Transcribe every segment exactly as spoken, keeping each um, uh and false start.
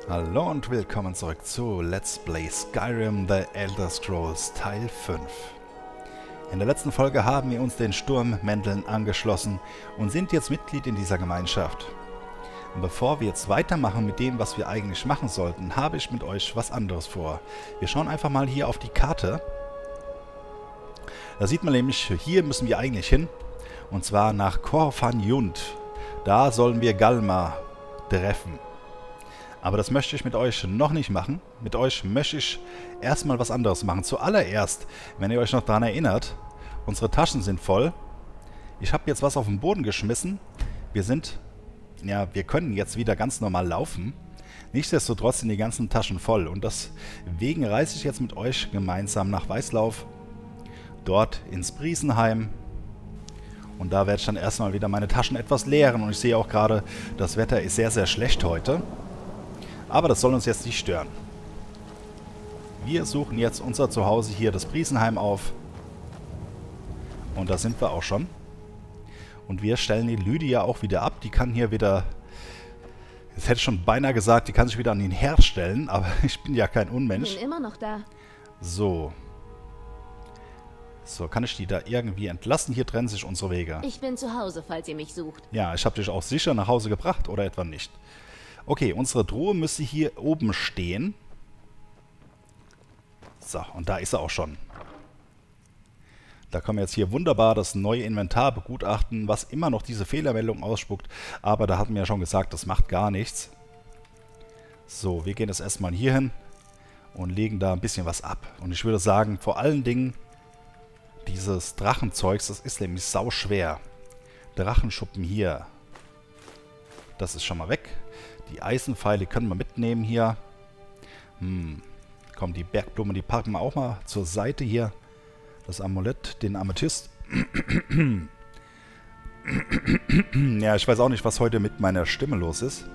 Hallo und willkommen zurück zu Let's Play Skyrim The Elder Scrolls Teil fünf. In der letzten Folge haben wir uns den Sturmmänteln angeschlossen und sind jetzt Mitglied in dieser Gemeinschaft. Und bevor wir jetzt weitermachen mit dem, was wir eigentlich machen sollten, habe ich mit euch was anderes vor. Wir schauen einfach mal hier auf die Karte. Da sieht man nämlich, hier müssen wir eigentlich hin. Und zwar nach Korfan-Jund. Da sollen wir Galma treffen. Aber das möchte ich mit euch noch nicht machen. Mit euch möchte ich erstmal was anderes machen. Zuallererst, wenn ihr euch noch daran erinnert, unsere Taschen sind voll. Ich habe jetzt was auf den Boden geschmissen. Wir sind, ja, wir können jetzt wieder ganz normal laufen. Nichtsdestotrotz sind die ganzen Taschen voll. Und deswegen reise ich jetzt mit euch gemeinsam nach Weißlauf. Dort ins Briesenheim. Und da werde ich dann erstmal wieder meine Taschen etwas leeren. Und ich sehe auch gerade, das Wetter ist sehr, sehr schlecht heute. Aber das soll uns jetzt nicht stören. Wir suchen jetzt unser Zuhause hier, das Briesenheim, auf. Und da sind wir auch schon. Und wir stellen die Lydia auch wieder ab. Die kann hier wieder... Jetzt hätte ich schon beinahe gesagt, die kann sich wieder an den Herd stellen. Aber ich bin ja kein Unmensch. Ich bin immer noch da. So. So, kann ich die da irgendwie entlassen? Hier trennen sich unsere Wege. Ich bin zu Hause, falls ihr mich sucht. Ja, ich habe dich auch sicher nach Hause gebracht, oder etwa nicht? Okay, unsere Truhe müsste hier oben stehen. So, und da ist er auch schon. Da können wir jetzt hier wunderbar das neue Inventar begutachten, was immer noch diese Fehlermeldung ausspuckt. Aber da hatten wir ja schon gesagt, das macht gar nichts. So, wir gehen jetzt erstmal hier hin und legen da ein bisschen was ab. Und ich würde sagen, vor allen Dingen dieses Drachenzeugs, das ist nämlich sau schwer. Drachenschuppen hier. Das ist schon mal weg. Die Eisenpfeile können wir mitnehmen hier. Hm. Komm, die Bergblumen, die packen wir auch mal zur Seite hier. Das Amulett, den Amethyst. Ja, ich weiß auch nicht, was heute mit meiner Stimme los ist.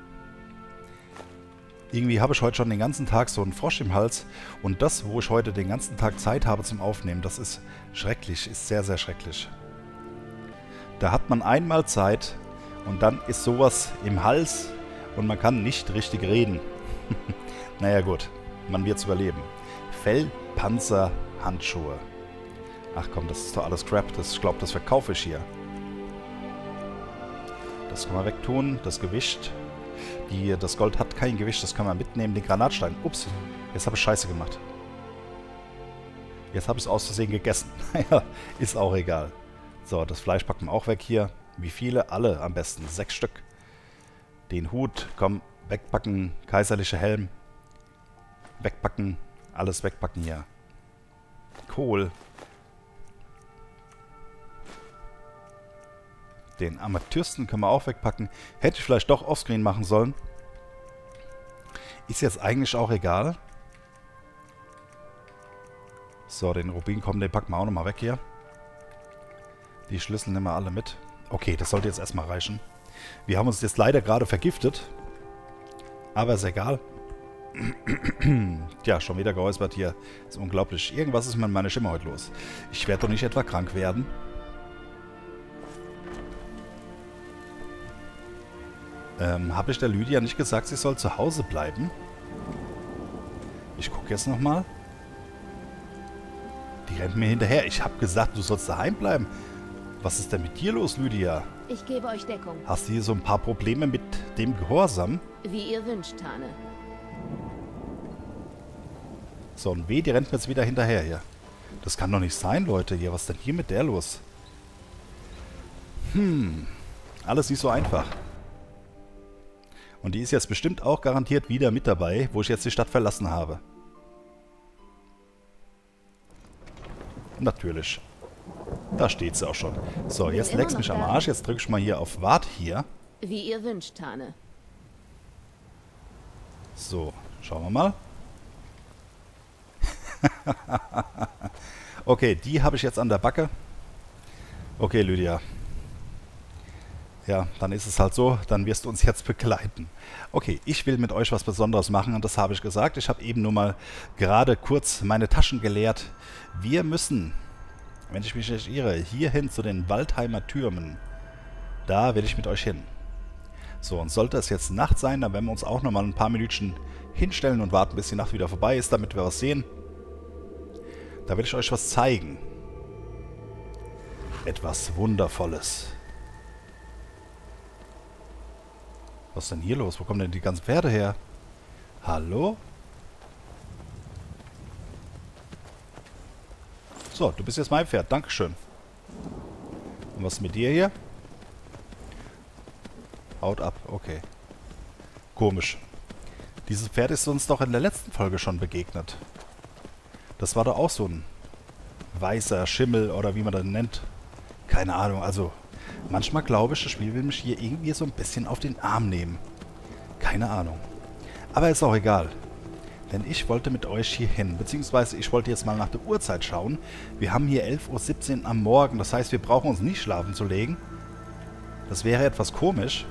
Irgendwie habe ich heute schon den ganzen Tag so einen Frosch im Hals. Und das, wo ich heute den ganzen Tag Zeit habe zum Aufnehmen, das ist schrecklich, ist sehr, sehr schrecklich. Da hat man einmal Zeit und dann ist sowas im Hals und man kann nicht richtig reden. Naja gut, man wird es überleben. Fell, Panzer, Handschuhe. Ach komm, das ist doch alles Crap. Das, ich glaube, das verkaufe ich hier. Das kann man wegtun, das Gewicht. Die, das Gold hat kein Gewicht, das kann man mitnehmen. Den Granatstein. Ups, jetzt habe ich Scheiße gemacht. Jetzt habe ich es aus Versehen gegessen. Naja, ist auch egal. So, das Fleisch packen wir auch weg hier. Wie viele? Alle am besten. Sechs Stück. Den Hut, komm, wegpacken. Kaiserlicher Helm. Wegpacken. Alles wegpacken hier. Kohl. Den Amethysten können wir auch wegpacken. Hätte ich vielleicht doch offscreen machen sollen. Ist jetzt eigentlich auch egal. So, den Rubin, komm, den packen wir auch nochmal weg hier. Die Schlüssel nehmen wir alle mit. Okay, das sollte jetzt erstmal reichen. Wir haben uns jetzt leider gerade vergiftet. Aber ist egal. Tja, schon wieder geräuspert hier. Ist unglaublich. Irgendwas ist mit meiner Stimme heute los. Ich werde doch nicht etwa krank werden. Ähm, habe ich der Lydia nicht gesagt, sie soll zu Hause bleiben? Ich gucke jetzt nochmal. Die rennt mir hinterher. Ich habe gesagt, du sollst daheim bleiben. Was ist denn mit dir los, Lydia? Ich gebe euch Deckung. Hast du hier so ein paar Probleme mit dem Gehorsam? Wie ihr wünscht, Tane. So, und weh, die rennt mir jetzt wieder hinterher hier. Das kann doch nicht sein, Leute. Hier, was ist denn hier mit der los? Hm, alles nicht so einfach. Und die ist jetzt bestimmt auch garantiert wieder mit dabei, wo ich jetzt die Stadt verlassen habe. Natürlich. Da steht sie auch schon. So, Bin jetzt immer leck's noch mich am da. Arsch. Jetzt drücke ich mal hier auf Wart hier. Wie ihr wünscht, Tane. So, schauen wir mal. Okay, die habe ich jetzt an der Backe. Okay, Lydia. Ja, dann ist es halt so, dann wirst du uns jetzt begleiten. Okay, ich will mit euch was Besonderes machen und das habe ich gesagt. Ich habe eben nur mal gerade kurz meine Taschen geleert. Wir müssen, wenn ich mich nicht irre, hierhin zu den Waldheimer Türmen. Da will ich mit euch hin. So, und sollte es jetzt Nacht sein, dann werden wir uns auch nochmal ein paar Minütchen hinstellen und warten, bis die Nacht wieder vorbei ist, damit wir was sehen. Da will ich euch was zeigen. Etwas Wundervolles. Was ist denn hier los? Wo kommen denn die ganzen Pferde her? Hallo? So, du bist jetzt mein Pferd. Dankeschön. Und was ist mit dir hier? Haut ab. Okay. Komisch. Dieses Pferd ist uns doch in der letzten Folge schon begegnet. Das war doch auch so ein weißer Schimmel oder wie man das nennt. Keine Ahnung. Also, manchmal glaube ich, das Spiel will mich hier irgendwie so ein bisschen auf den Arm nehmen. Keine Ahnung. Aber ist auch egal. Denn ich wollte mit euch hier hin. Beziehungsweise ich wollte jetzt mal nach der Uhrzeit schauen. Wir haben hier elf Uhr siebzehn am Morgen. Das heißt, wir brauchen uns nicht schlafen zu legen. Das wäre etwas komisch.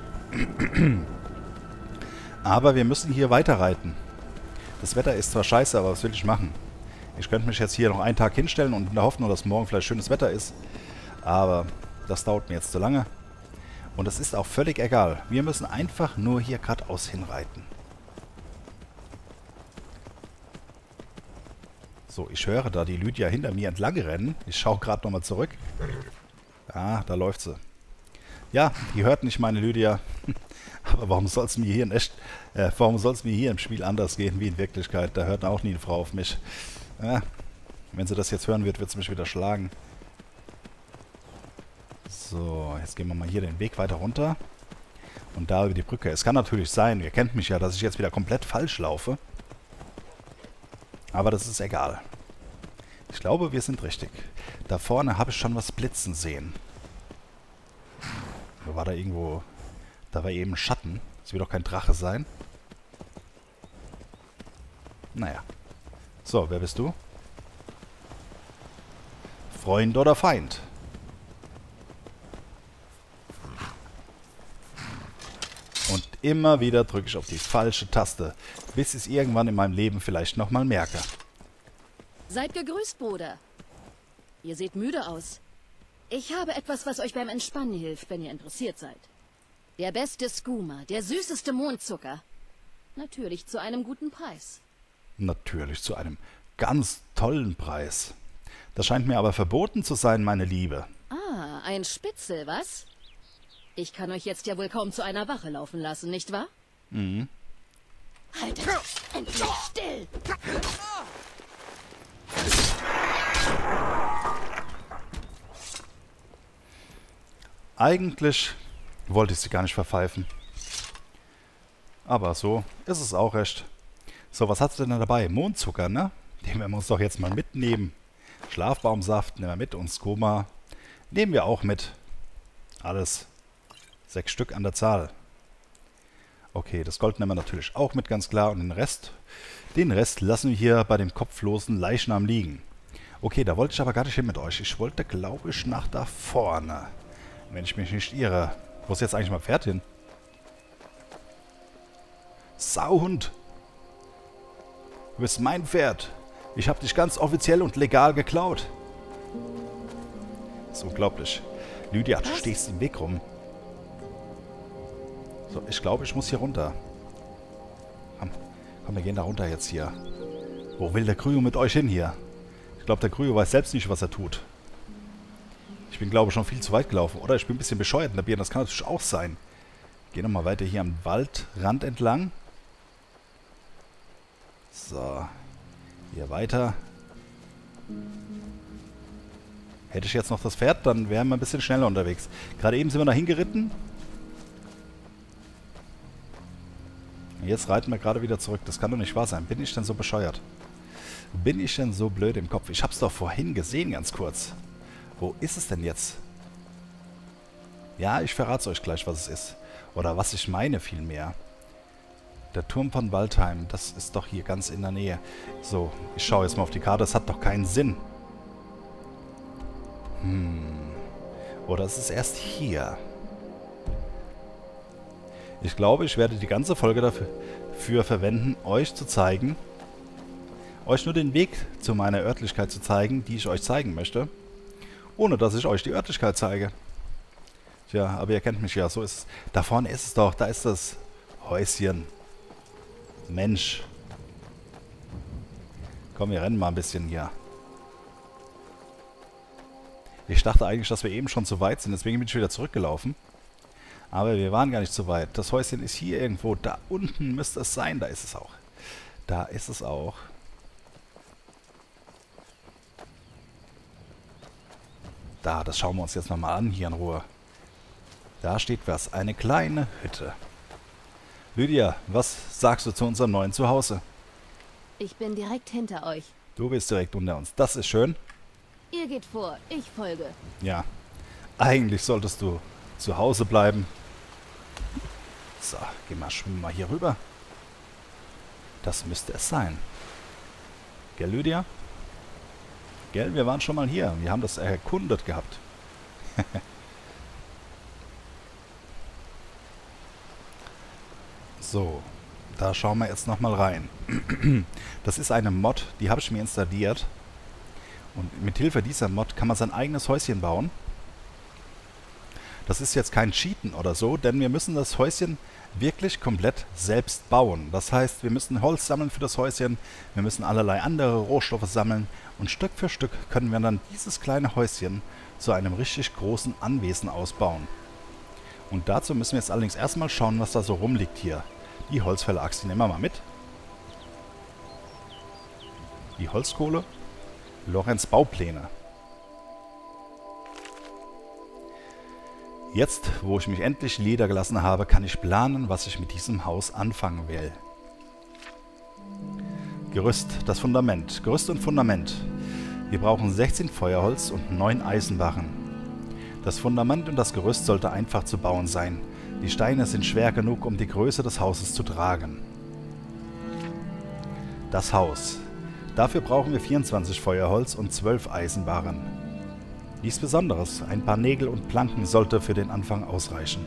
Aber wir müssen hier weiterreiten. Das Wetter ist zwar scheiße, aber was will ich machen? Ich könnte mich jetzt hier noch einen Tag hinstellen und in der Hoffnung, dass morgen vielleicht schönes Wetter ist. Aber das dauert mir jetzt zu lange. Und es ist auch völlig egal. Wir müssen einfach nur hier geradeaus hinreiten. So, ich höre da die Lydia hinter mir entlang rennen. Ich schaue gerade nochmal zurück. Ah, da läuft sie. Ja, die hört nicht meine Lydia. Aber warum soll es mir hier in echt, äh, warum soll es mir hier im Spiel anders gehen wie in Wirklichkeit? Da hört auch nie eine Frau auf mich. Ja, wenn sie das jetzt hören wird, wird sie mich wieder schlagen. So, jetzt gehen wir mal hier den Weg weiter runter. Und da über die Brücke. Es kann natürlich sein, ihr kennt mich ja, dass ich jetzt wieder komplett falsch laufe. Aber das ist egal. Ich glaube, wir sind richtig. Da vorne habe ich schon was blitzen sehen. Wo war da irgendwo... Da war eben ein Schatten. Das wird doch kein Drache sein. Naja. So, wer bist du? Freund oder Feind? Und immer wieder drücke ich auf die falsche Taste, bis ich es irgendwann in meinem Leben vielleicht nochmal merke. Seid gegrüßt, Bruder. Ihr seht müde aus. Ich habe etwas, was euch beim Entspannen hilft, wenn ihr interessiert seid. Der beste Skooma, der süßeste Mondzucker. Natürlich zu einem guten Preis. Natürlich zu einem ganz tollen Preis. Das scheint mir aber verboten zu sein, meine Liebe. Ah, ein Spitzel, was? Ich kann euch jetzt ja wohl kaum zu einer Wache laufen lassen, nicht wahr? Mhm. Haltet endlich still! Eigentlich wollte ich sie gar nicht verpfeifen. Aber so ist es auch recht. So, was hast du denn dabei? Mondzucker, ne? Den werden wir uns doch jetzt mal mitnehmen. Schlafbaumsaft nehmen wir mit und Skooma nehmen wir auch mit. Alles sechs Stück an der Zahl. Okay, das Gold nehmen wir natürlich auch mit, ganz klar. Und den Rest, den Rest lassen wir hier bei dem kopflosen Leichnam liegen. Okay, da wollte ich aber gar nicht hin mit euch. Ich wollte, glaube ich, nach da vorne. Wenn ich mich nicht irre. Wo ist jetzt eigentlich mein Pferd hin? Sauhund! Du bist mein Pferd. Ich habe dich ganz offiziell und legal geklaut. Das ist unglaublich. Lydia, du stehst im Weg rum. So, ich glaube, ich muss hier runter. Komm, komm, wir gehen da runter jetzt hier. Wo will der Kryo mit euch hin hier? Ich glaube, der Kryo weiß selbst nicht, was er tut. Ich bin, glaube ich, schon viel zu weit gelaufen. Oder ich bin ein bisschen bescheuert in der Birne. Das kann natürlich auch sein. Gehen wir mal weiter hier am Waldrand entlang. So. Hier weiter. Hätte ich jetzt noch das Pferd, dann wären wir ein bisschen schneller unterwegs. Gerade eben sind wir da hingeritten. Jetzt reiten wir gerade wieder zurück. Das kann doch nicht wahr sein. Bin ich denn so bescheuert? Bin ich denn so blöd im Kopf? Ich hab's doch vorhin gesehen, ganz kurz. Wo ist es denn jetzt? Ja, ich verrate es euch gleich, was es ist. Oder was ich meine vielmehr. Der Turm von Waldheim, das ist doch hier ganz in der Nähe. So, ich schaue jetzt mal auf die Karte. Das hat doch keinen Sinn. Hm. Oder ist es erst hier? Ich glaube, ich werde die ganze Folge dafür für verwenden, euch zu zeigen, euch nur den Weg zu meiner Örtlichkeit zu zeigen, die ich euch zeigen möchte, ohne dass ich euch die Örtlichkeit zeige. Tja, aber ihr kennt mich ja, so ist es. Da vorne ist es doch, da ist das Häuschen. Mensch. Komm, wir rennen mal ein bisschen hier. Ich dachte eigentlich, dass wir eben schon zu weit sind, deswegen bin ich wieder zurückgelaufen. Aber wir waren gar nicht so weit. Das Häuschen ist hier irgendwo. Da unten müsste es sein. Da ist es auch. Da ist es auch. Da, das schauen wir uns jetzt nochmal an, hier in Ruhe. Da steht was. Eine kleine Hütte. Lydia, was sagst du zu unserem neuen Zuhause? Ich bin direkt hinter euch. Du bist direkt unter uns. Das ist schön. Ihr geht vor, ich folge. Ja. Eigentlich solltest du zu Hause bleiben. So, geh mal, schwimmen mal hier rüber. Das müsste es sein. Gell, Lydia? Gell, wir waren schon mal hier. Wir haben das erkundet gehabt. So, da schauen wir jetzt nochmal rein. Das ist eine Mod, die habe ich mir installiert. Und mit Hilfe dieser Mod kann man sein eigenes Häuschen bauen. Das ist jetzt kein Cheaten oder so, denn wir müssen das Häuschen wirklich komplett selbst bauen. Das heißt, wir müssen Holz sammeln für das Häuschen, wir müssen allerlei andere Rohstoffe sammeln und Stück für Stück können wir dann dieses kleine Häuschen zu einem richtig großen Anwesen ausbauen. Und dazu müssen wir jetzt allerdings erstmal schauen, was da so rumliegt hier. Die Holzfäller-Axt, die nehmen wir mal mit. Die Holzkohle. Lorenz Baupläne. Jetzt, wo ich mich endlich niedergelassen habe, kann ich planen, was ich mit diesem Haus anfangen will. Gerüst, das Fundament. Gerüst und Fundament. Wir brauchen sechzehn Feuerholz und neun Eisenbarren. Das Fundament und das Gerüst sollte einfach zu bauen sein. Die Steine sind schwer genug, um die Größe des Hauses zu tragen. Das Haus. Dafür brauchen wir vierundzwanzig Feuerholz und zwölf Eisenbarren. Nichts Besonderes, ein paar Nägel und Planken sollte für den Anfang ausreichen.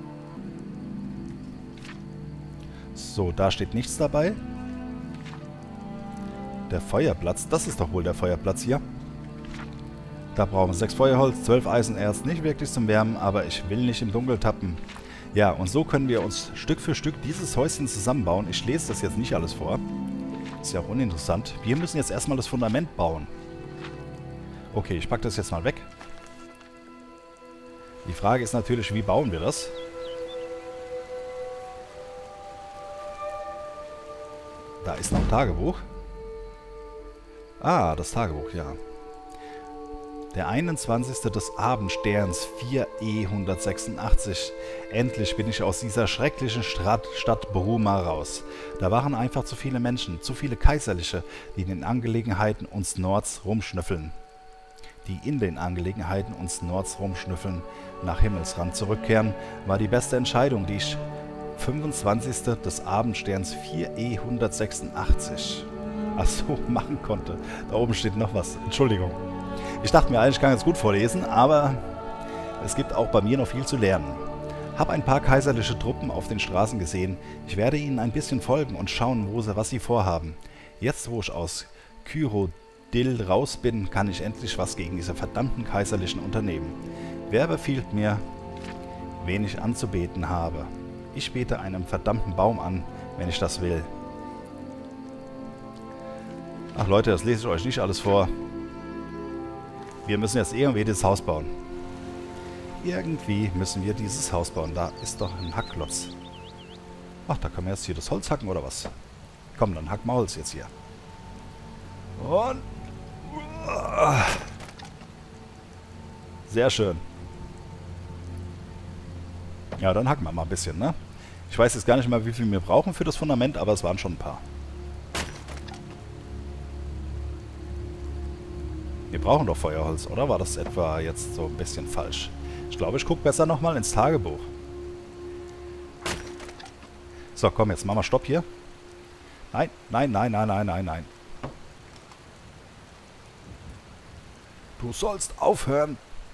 So, da steht nichts dabei. Der Feuerplatz, das ist doch wohl der Feuerplatz hier. Da brauchen wir sechs Feuerholz, zwölf Eisenerz, nicht wirklich zum Wärmen, aber ich will nicht im Dunkeln tappen. Ja, und so können wir uns Stück für Stück dieses Häuschen zusammenbauen. Ich lese das jetzt nicht alles vor. Ist ja auch uninteressant. Wir müssen jetzt erstmal das Fundament bauen. Okay, ich packe das jetzt mal weg. Die Frage ist natürlich, wie bauen wir das? Da ist noch ein Tagebuch. Ah, das Tagebuch, ja. Der einundzwanzigste des Abendsterns vier E hundertsechsundachtzig. Endlich bin ich aus dieser schrecklichen Stadt, Stadt Bruma raus. Da waren einfach zu viele Menschen, zu viele Kaiserliche, die in den Angelegenheiten uns Nords rumschnüffeln. Die in den Angelegenheiten uns Nords rumschnüffeln, nach Himmelsrand zurückkehren, war die beste Entscheidung, die ich fünfundzwanzigste des Abendsterns vier E hundertsechsundachtzig ach so, machen konnte. Da oben steht noch was. Entschuldigung. Ich dachte mir eigentlich, ich kann jetzt gut vorlesen, aber es gibt auch bei mir noch viel zu lernen. Hab ein paar kaiserliche Truppen auf den Straßen gesehen. Ich werde ihnen ein bisschen folgen und schauen, wo sie, was sie vorhaben. Jetzt, wo ich aus Kyrodil raus bin, kann ich endlich was gegen diese verdammten kaiserlichen unternehmen. Wer befiehlt mir, wen ich anzubeten habe? Ich bete einem verdammten Baum an, wenn ich das will. Ach Leute, das lese ich euch nicht alles vor. Wir müssen jetzt irgendwie das Haus bauen. Irgendwie müssen wir dieses Haus bauen. Da ist doch ein Hackklotz. Ach, da können wir jetzt hier das Holz hacken oder was? Komm, dann hacken wir Holz jetzt hier. Und... Sehr schön. Ja, dann hacken wir mal ein bisschen, ne? Ich weiß jetzt gar nicht mal, wie viel wir brauchen für das Fundament, aber es waren schon ein paar. Wir brauchen doch Feuerholz, oder? War das etwa jetzt so ein bisschen falsch? Ich glaube, ich gucke besser nochmal ins Tagebuch. So, komm, jetzt machen wir Stopp hier. Nein, nein, nein, nein, nein, nein, nein. Du sollst aufhören.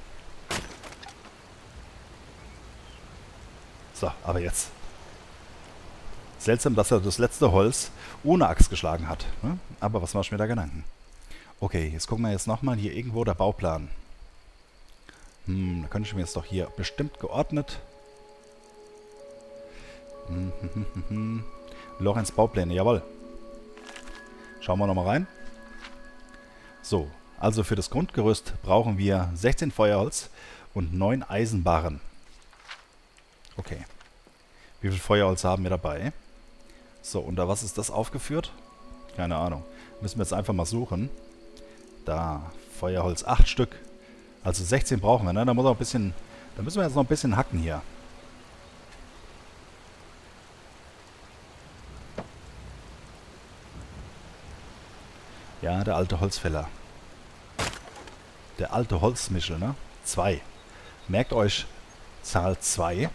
So, aber jetzt. Seltsam, dass er das letzte Holz ohne Axt geschlagen hat. Ne? Aber was machst du mir da Gedanken? Okay, jetzt gucken wir jetzt nochmal hier irgendwo der Bauplan. Hm, da könnte ich mir jetzt doch hier bestimmt geordnet. Hm, hm, hm, hm, hm. Lorenz Baupläne, jawohl. Schauen wir nochmal rein. So, also für das Grundgerüst brauchen wir sechzehn Feuerholz und neun Eisenbarren. Okay. Wie viel Feuerholz haben wir dabei? So, unter was ist das aufgeführt? Keine Ahnung. Müssen wir jetzt einfach mal suchen. Da, Feuerholz, acht Stück. Also sechzehn brauchen wir, ne? Da muss auch ein bisschen, da müssen wir jetzt noch ein bisschen hacken hier. Ja, der alte Holzfäller. Der alte Holzmischel, ne? Zwei. Merkt euch Zahl zwei.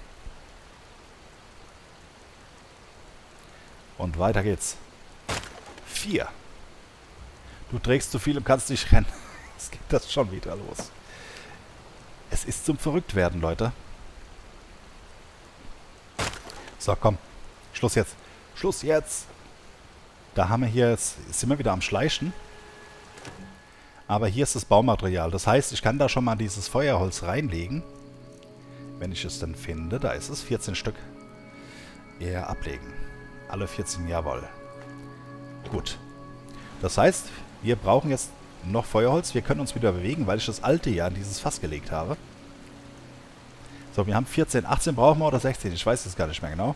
Und weiter geht's. Vier. Du trägst zu viel und kannst nicht rennen. Jetzt geht das schon wieder los. Es ist zum Verrücktwerden, Leute. So, komm. Schluss jetzt. Schluss jetzt. Da haben wir hier, jetzt sind wir wieder am Schleichen. Aber hier ist das Baumaterial. Das heißt, ich kann da schon mal dieses Feuerholz reinlegen. Wenn ich es dann finde. Da ist es. vierzehn Stück. Eher ablegen. Alle vierzehn, jawohl. Gut. Das heißt, wir brauchen jetzt noch Feuerholz. Wir können uns wieder bewegen, weil ich das alte ja in dieses Fass gelegt habe. So, wir haben vierzehn. achtzehn brauchen wir oder sechzehn? Ich weiß es gar nicht mehr genau.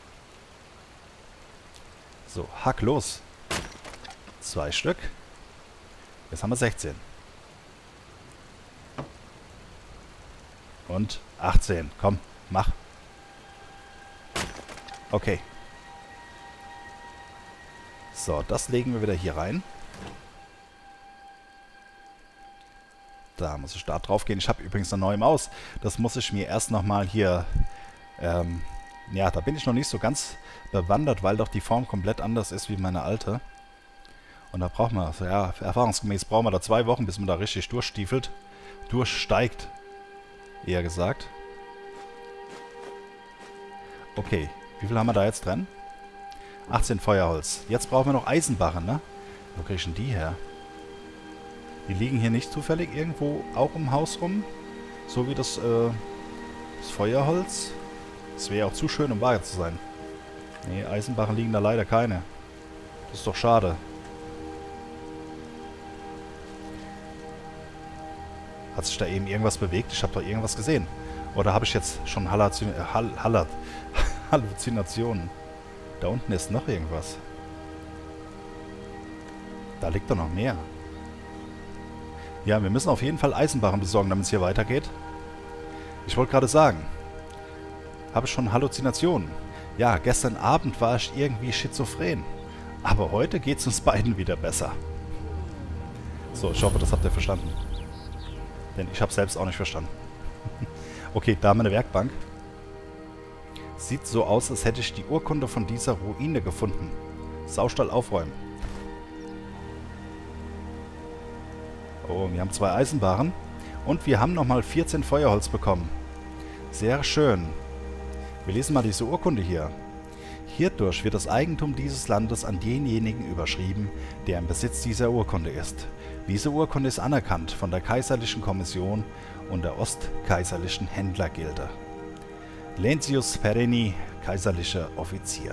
So, hack los. Zwei Stück. Jetzt haben wir sechzehn. Und achtzehn. Komm, mach. Okay. So, das legen wir wieder hier rein. Da muss ich da drauf gehen. Ich habe übrigens eine neue Maus. Das muss ich mir erst nochmal hier... Ähm, ja, da bin ich noch nicht so ganz bewandert, weil doch die Form komplett anders ist wie meine alte. Und da braucht man, ja, erfahrungsgemäß brauchen wir da zwei Wochen, bis man da richtig durchstiefelt. Durchsteigt, eher gesagt. Okay, wie viel haben wir da jetzt drin? achtzehn Feuerholz. Jetzt brauchen wir noch Eisenbarren, ne? Wo kriege ich denn die her? Die liegen hier nicht zufällig irgendwo auch im Haus rum? So wie das, äh, das Feuerholz? Das wäre auch zu schön, um wahr zu sein. Nee, Eisenbarren liegen da leider keine. Das ist doch schade. Hat sich da eben irgendwas bewegt? Ich habe doch irgendwas gesehen. Oder habe ich jetzt schon Halluzin äh, Hall Hall Halluzinationen? Da unten ist noch irgendwas. Da liegt doch noch mehr. Ja, wir müssen auf jeden Fall Eisenbarren besorgen, damit es hier weitergeht. Ich wollte gerade sagen, habe ich schon Halluzinationen? Ja, gestern Abend war ich irgendwie schizophren. Aber heute geht es uns beiden wieder besser. So, ich hoffe, das habt ihr verstanden. Denn ich habe selbst auch nicht verstanden. Okay, da haben wir eine Werkbank. Sieht so aus, als hätte ich die Urkunde von dieser Ruine gefunden. Saustall aufräumen. Oh, wir haben zwei Eisenbarren. Und wir haben nochmal vierzehn Feuerholz bekommen. Sehr schön. Wir lesen mal diese Urkunde hier. Hierdurch wird das Eigentum dieses Landes an denjenigen überschrieben, der im Besitz dieser Urkunde ist. Diese Urkunde ist anerkannt von der Kaiserlichen Kommission und der Ostkaiserlichen Händlergilde. Lancius Perenni, kaiserlicher Offizier.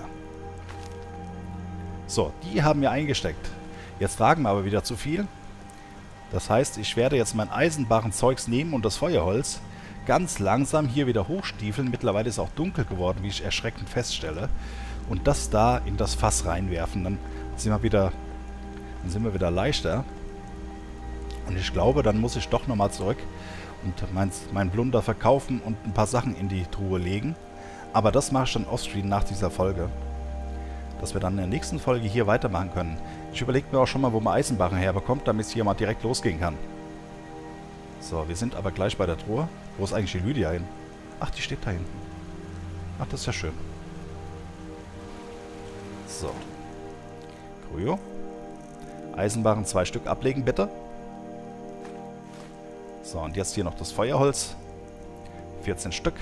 So, die haben wir eingesteckt. Jetzt tragen wir aber wieder zu viel. Das heißt, ich werde jetzt mein Eisenbarrenzeugs nehmen und das Feuerholz ganz langsam hier wieder hochstiefeln. Mittlerweile ist es auch dunkel geworden, wie ich erschreckend feststelle. Und das da in das Fass reinwerfen. Dann sind wir wieder, dann sind wir wieder leichter. Und ich glaube, dann muss ich doch nochmal zurück und mein, mein Blunder verkaufen und ein paar Sachen in die Truhe legen. Aber das mache ich dann offscreen nach dieser Folge. Dass wir dann in der nächsten Folge hier weitermachen können. Ich überlege mir auch schon mal, wo man Eisenbarren herbekommt, damit es hier mal direkt losgehen kann. So, wir sind aber gleich bei der Truhe. Wo ist eigentlich die Lydia hin? Ach, die steht da hinten. Ach, das ist ja schön. So. Kryo. Eisenbarren zwei Stück ablegen, bitte. So, und jetzt hier noch das Feuerholz. vierzehn Stück.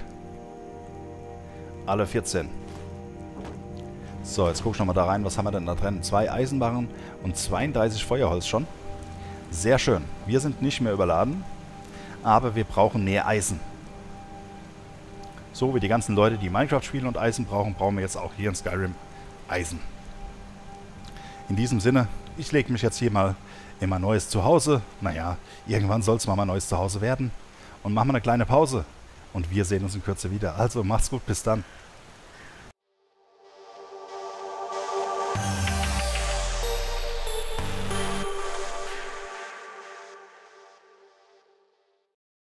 Alle vierzehn. So, jetzt guck ich nochmal da rein. Was haben wir denn da drin? Zwei Eisenbarren und zweiunddreißig Feuerholz schon. Sehr schön. Wir sind nicht mehr überladen. aber wir brauchen mehr Eisen. So wie die ganzen Leute, die Minecraft spielen und Eisen brauchen, brauchen wir jetzt auch hier in Skyrim Eisen. In diesem Sinne, ich lege mich jetzt hier mal in mein neues Zuhause. Naja, irgendwann soll es mal mein neues Zuhause werden. Und machen wir eine kleine Pause. Und wir sehen uns in Kürze wieder. Also macht's gut, bis dann.